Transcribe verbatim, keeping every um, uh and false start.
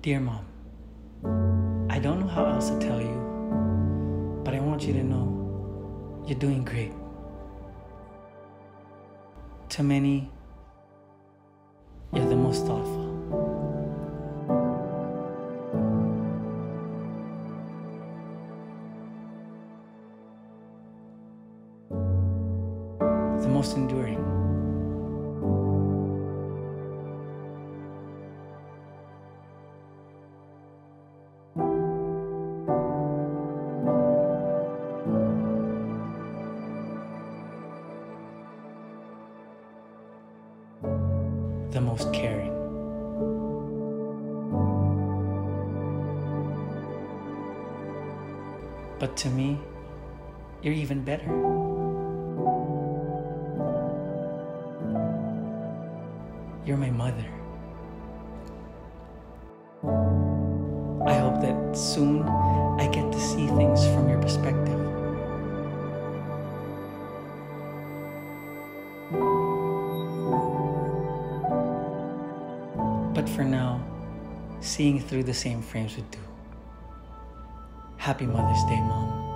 Dear Mom, I don't know how else to tell you, but I want you to know you're doing great. To many, you're the most thoughtful. The most enduring. The most caring. But to me, you're even better. You're my mother. I hope that soon I get to see things from your perspective. But for now, seeing through the same frames would do. Happy Mother's Day, Mom.